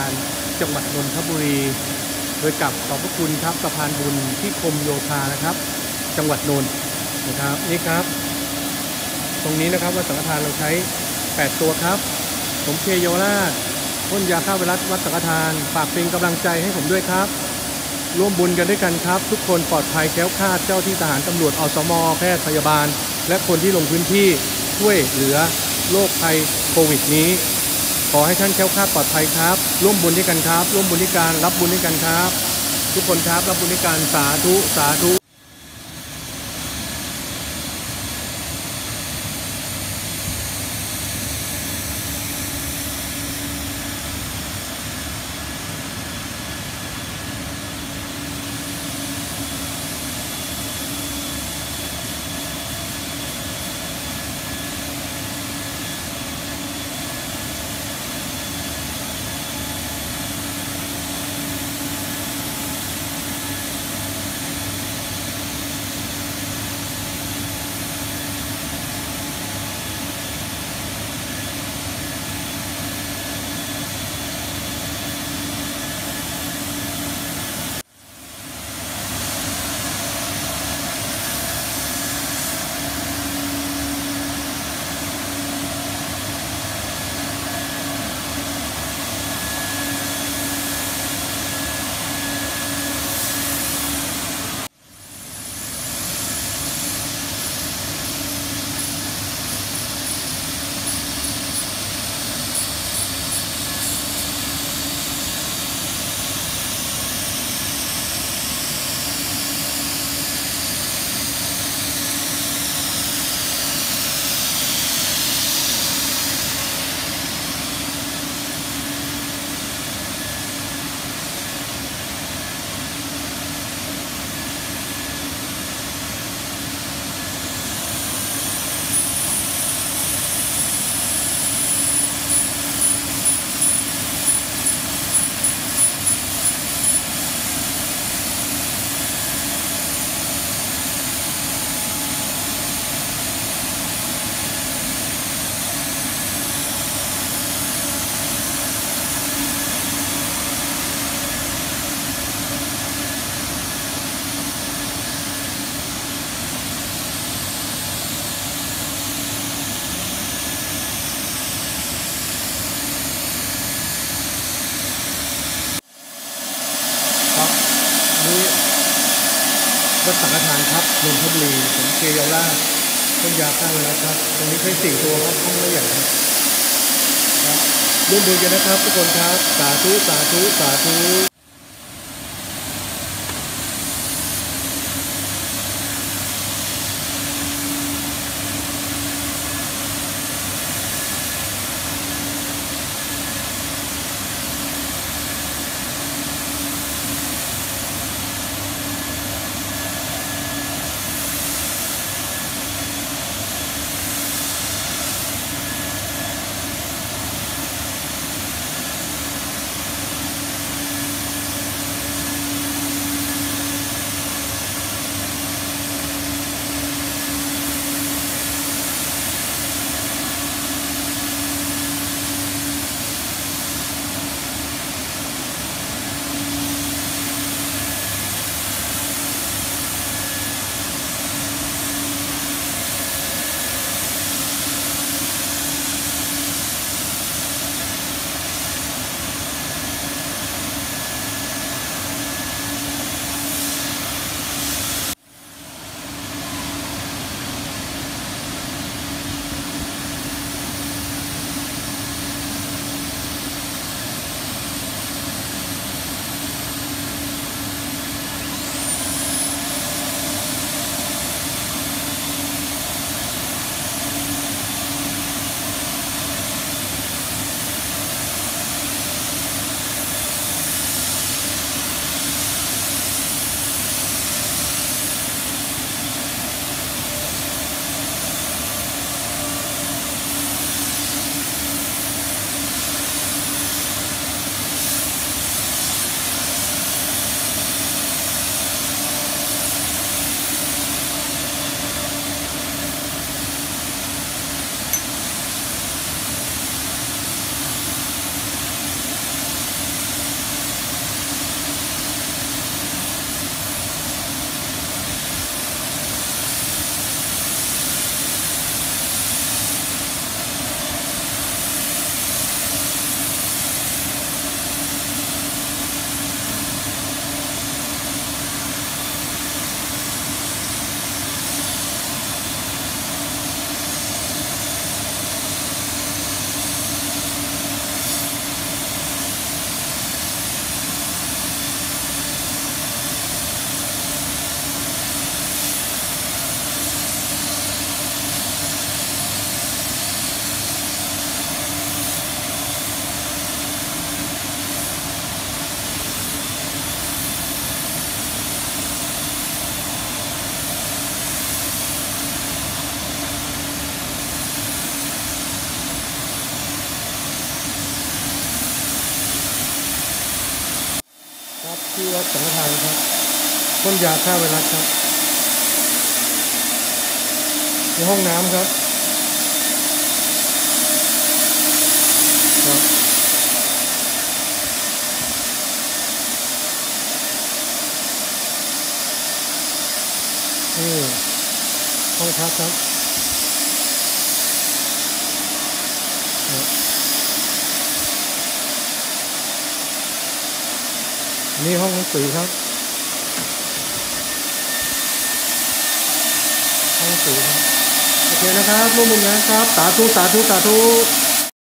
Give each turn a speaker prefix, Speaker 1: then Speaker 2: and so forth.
Speaker 1: การจังหวัดนนทบุรีโดยกับขอบพระคุณครับสะพานบุญที่คมโยธานะครับจังหวัดนนท์นะครับนี่ครับตรงนี้นะครับวัดสังฆทานเราใช้8ตัวครับผมเคเยาวราชพ่นยาฆ่าไวรัสวัดสังฆทานฝากเป็นกำลังใจให้ผมด้วยครับร่วมบุญกันด้วยกันครับทุกคนปลอดภัยแคล้วคลาดเจ้าที่ทหารตำรวจอสมแพทย์พยาบาลและคนที่ลงพื้นที่ช่วยเหลือโรคภัยโควิดนี้ขอให้ท่านแคล้วคลาดปลอดภัยครับร่วมบุญด้วยกันครับร่วมบุญด้วยกันรับบุญด้วยกันครับทุกคนครับรับบุญด้วยกันสาธุสาธุวัดสังฆทานครับนนทบุรีผมเคเยาวราชพ่นยาฆ่าไวรัสครับตรงนี้ใช้4ตัวครับห้องละเอียดครับร่วมบุญกันนะครับทุกคนครับสาธุสาธุสาธุรถสังฆทานครับพ่นยาฆ่าไวรัสครับในห้องน้ำครับครับนี่ห้องพักครับนี่ห้องหนังสือครับห้องหนังสือครับโอเคนะครับร่วมมือนะครับสาธุสาธุสาธุ